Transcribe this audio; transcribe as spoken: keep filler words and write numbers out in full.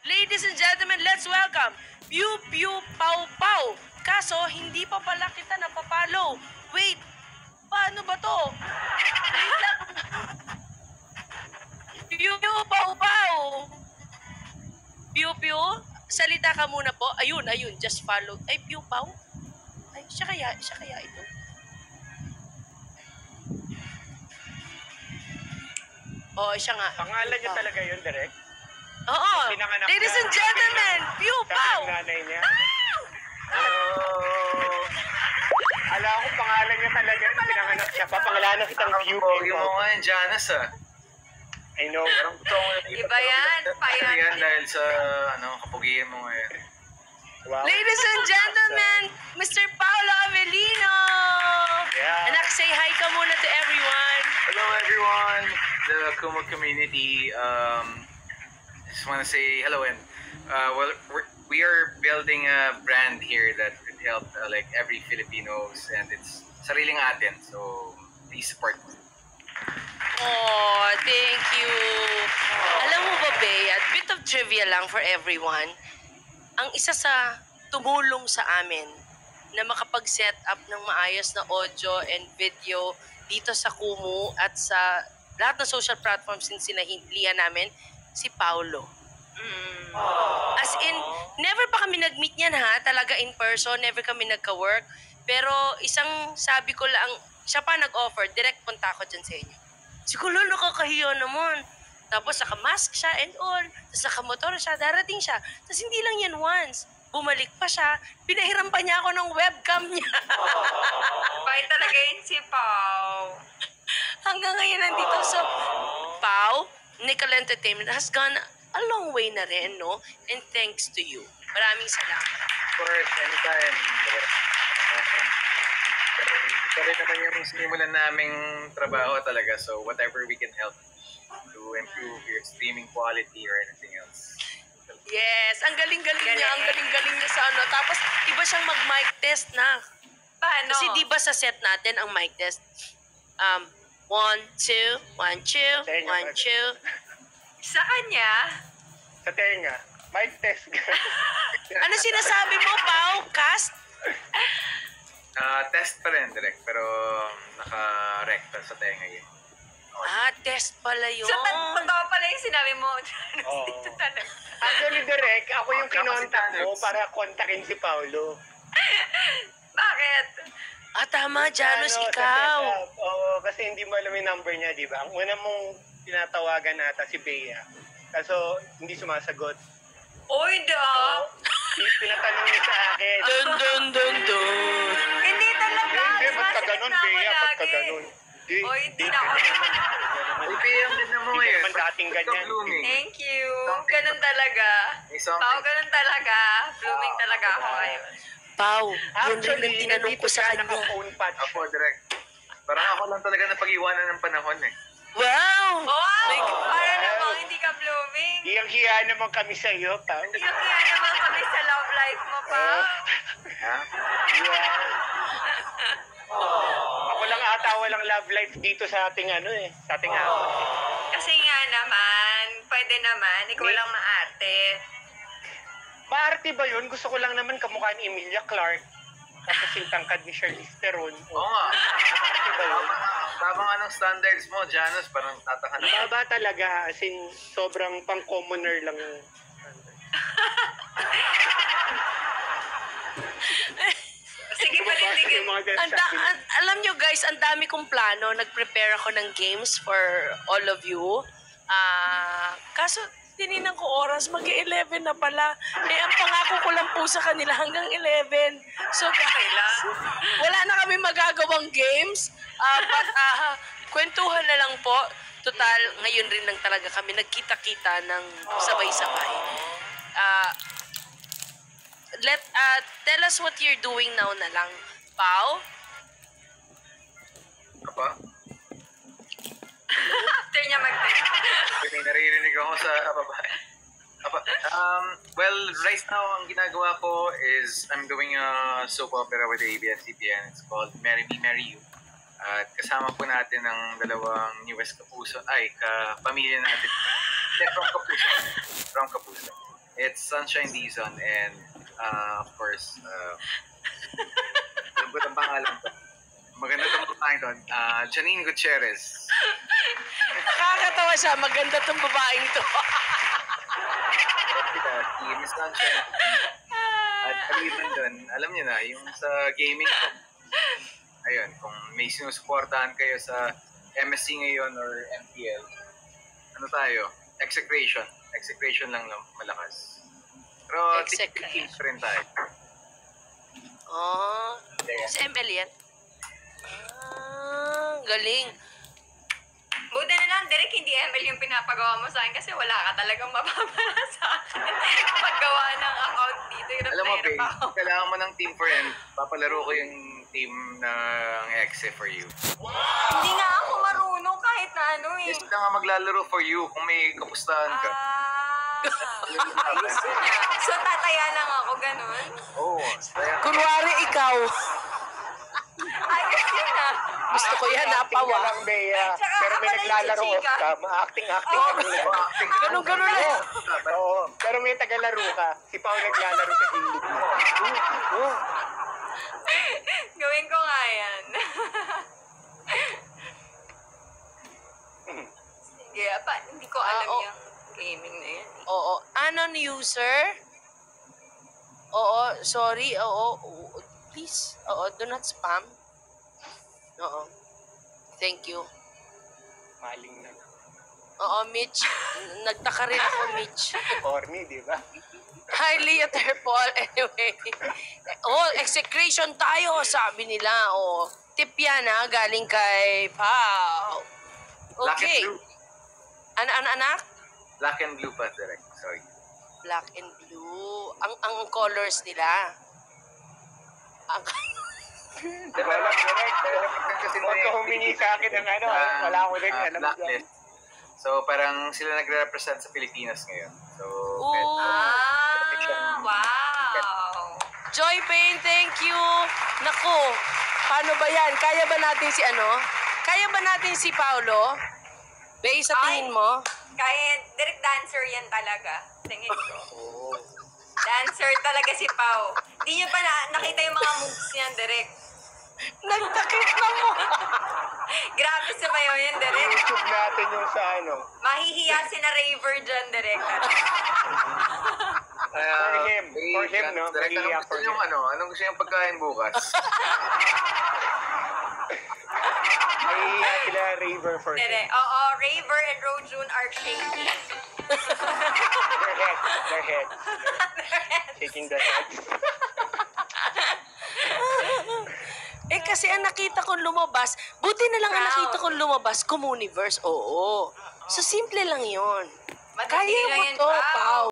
Ladies and gentlemen, let's welcome Pew Pew Pau Pau. Kaso, hindi pa pala kita napapalo. Wait, paano ba to? Wait lang. Pew Pew Pau Pau. Pew Pew, salita ka muna po. Ayun, ayun, just follow. Ay, Pew Pau? Ay, siya kaya, siya kaya ito. Oo, siya nga. Pangalan niya talaga yun, Direk? Oo. Pinanganak Ladies na. and gentlemen, Pew Pau. Sa nanay niya. Oh. Alam ko pangalan niya talaga, pinanganak siya. Papangalanan kitang Pew Pew. Yung mga yan, Janice ah. I know. Parang gusto ko Iba yan, payan. yan dahil sa ano, kapugian mo ngayon. Wow. Ladies and gentlemen, Mister Paolo Avellino. Yeah. Anak, say hi ka muna to everyone. Hello everyone, the Kumu community. Um, just want to say hello and uh, well, we're, we are building a brand here that could help uh, like every Filipinos, and it's sariling atin. So please support. Oh, thank you. Alam mo ba, Bea, a bit of trivia lang for everyone. Ang isa sa tumulong sa amin na makapag-set up ng maayos na audio and video dito sa Kumu at sa lahat ng social platforms din sinahilihan namin, si Paolo. Mm. As in, never pa kami nag-meet niyan ha, talaga in person, never kami nagka-work. Pero isang sabi ko lang, siya pa nag-offer, direct punta ako dyan sa inyo. Siguro nakakahiya naman. Tapos naka-mask siya and all. Tapos naka-motor siya, darating siya. Tapos hindi lang yan once. Bumalik pa siya, pinahiram pa niya ako ng webcam niya. Bait talaga yun si Pau. Hanggang ngayon nandito. So, Pau, Nickel Entertainment has gone a long way na rin, no? And thanks to you. Maraming salamat. Of course, anytime. Ito rin naman yung sinimulan naming trabaho talaga. So whatever we can help to improve your streaming quality or anything else. Yes, ang galing-galing niya, ang galing-galing niya sa ano. Tapos, iba siyang mag-mic test na. Paano? Kasi di ba sa set natin ang mic test? Um, one, two, one, two, Tenga, one, bagay. two. Sa kanya? Sa tenga. Mic test. Ano sinasabi mo, Pau? Cast? Uh, test pa rin, direct. Pero naka-recta sa tenga yun. Ah, test pala yun. So, totoo pala yung sinabi mo. Oo. Dito talaga. Actually, Direk, ako yung Kapag kinontak mo standards. para kontakin si Paulo. Bakit? Ah, tama, Janos, Ano, sa ikaw. setup. Oo, kasi hindi mo alam yung number niya, di ba? Ang una mong tinatawagan nata si Bea. Kaso, hindi sumasagot. Oy, da. Pinatanong niya sa akin. Dun, dun, dun, dun. Hindi talaga. Hindi, ba't ka ganun, Sumasagot na ako Bea? Ba't ka lagi. ganun? Di, Oy, di hindi ka na ako. naman. Ay, piyam din naman Hindi ngayon. naman dating ganyan. blooming. Thank you. Something. Ganun talaga. May something. Pao, ganun talaga. Blooming talaga ako ngayon. Pau, yun rin ang Actually, tinanong nandito ko sa siya kanya. naka-phone patch. Ako, direct. Parang ako lang talaga napag-iwanan ng panahon eh. Wow! Wow! Like, Para namang hindi ka blooming. Iyang-hiya naman kami sa iyo, Pao. Iyak-iyak naman kami sa love life mo, pa. Ha? Yeah. Ako lang ata walang love life dito sa ating ano eh, sa ating house. Kasi nga naman, pwede naman, ikaw May- lang maarte. Maarte ba yun? Gusto ko lang naman kamukha ni Emilia Clarke. Tapos yung tangkad ni Charlize Theron. Oo nga. Maarte ba yun? Tama nga ng standards mo, Janos. Parang tataka na. Baba talaga, as in sobrang pang-commoner lang yung Sige, panindigin. yung mga Ang da- an- alam nyo guys, ang dami kong plano. Nag-prepare ako ng games for all of you. Ah, kaso, tininan ko oras, mag-eleven na pala. Eh, ang pangako ko lang po sa kanila hanggang eleven. So guys, wala na kami magagawang games. Ah, but ah, kwentuhan na lang po. Total, ngayon rin lang talaga kami nagkita-kita ng sabay-sabay. Ah, let uh, tell us what you're doing now na lang. Pau? Apa? After niya mag-text. May naririnig ako sa babae. Apa? Um, well, right now, ang ginagawa ko is I'm doing a soap opera with A B S C B N. It's called Marry Me, Marry You. At kasama po natin ang dalawang newest kapuso, ay, kapamilya natin. Hindi, from Kapuso. From Kapuso. It's Sunshine Dizon and uh, of course, uh, alam ko ang pangalan ko. Maganda itong babaeng to. Uh, Janine Gutierrez. Nakakatawa siya. Maganda tong babaeng to. Si Miss Sunshine. At kaliban doon, alam niyo na, yung sa gaming ko. Ayun, kung may sinusuportahan kayo sa M S C ngayon or M P L, ano tayo? Execration. Execration lang lang malakas. Pero Execration. teams pa rin tayo. Oh, sa M L yan? Ah, galing. Buti na lang, Derek, hindi M L yung pinapagawa mo sa akin kasi wala ka talagang mapapala sa akin. Paggawa ng account dito, yung Alam mo, player babe, pa ako. kailangan mo ng team for M. Papalaro ko yung team ng X for you. Hindi nga ako marunong kahit na ano eh. Yes, ka nga maglalaro for you kung may kapustahan ka. Ah, ayos yun ah. So, tataya lang ako, ganun? Oo. Oh, kaya Kunwari ikaw. Ayos yun ah. Gusto ko yan, Acting ka napawa. lang, Bea. Tsaka Pero may ako lang naglalaro si Chika. ka. Ma-acting-acting Oo. ka lang. Ganun-ganun lang. Oo. Pero may tagalaro ka. Si Pao naglalaro sa gilid mo. Oo. Gawin ko nga yan. Sige, pa, hindi ko alam Ah, oh. yung gaming na yan. eh. Oo. Anon user? Oo, sorry. Oo, oo. Please. Oo, do not spam. Oo. Thank you. Maling na. Oo, Mitch. Nagtaka rin ako, Mitch. Corny, di ba? Hi, Leah Terpol. Anyway. Oh, execration tayo, sabi nila. Oh, tip yan ha, galing kay Pao. Black Okay. and blue. Ano, ano, anak? Black and blue pa, direct. Sorry. Black and blue. Ang ang colors nila. Ang Diba lang, correct. Kasi Huwag ka humingi sa akin ng ano. Ah, Wala ko rin. ah, Alam mo blacklist. So, parang sila nagre-represent sa Pilipinas ngayon. So, Ooh. Ah, wow. Joy Payne, thank you. Naku, paano ba yan? Kaya ba natin si ano? Kaya ba natin si Paulo? Bay, sa tingin mo? Kaya, direct dancer yan talaga. Tingin ko. Oo. Dancer talaga si Pao. Hindi niyo pa na, nakita yung mga moves niyan, direct. Nagtakip na mo. Grabe sa mayo yan, direct. YouTube natin yung sa ano. Mahihiya si na Raver dyan, direct. Kaya, For him. eh, For him, no? direct, Mahiya anong gusto for niyong him. ano? Anong gusto niyong pagkain bukas? Mahihiya sila Raver for him. Direct. Oo, Raver and Rojun are shaking. Their heads. Their heads. Shaking their heads. Eh kasi ang nakita kong lumabas, buti na lang ang Proud. nakita kong lumabas, Communiverse, oo. So simple lang yon. Madali Kaya lang mo yan, to, Pao. Pao.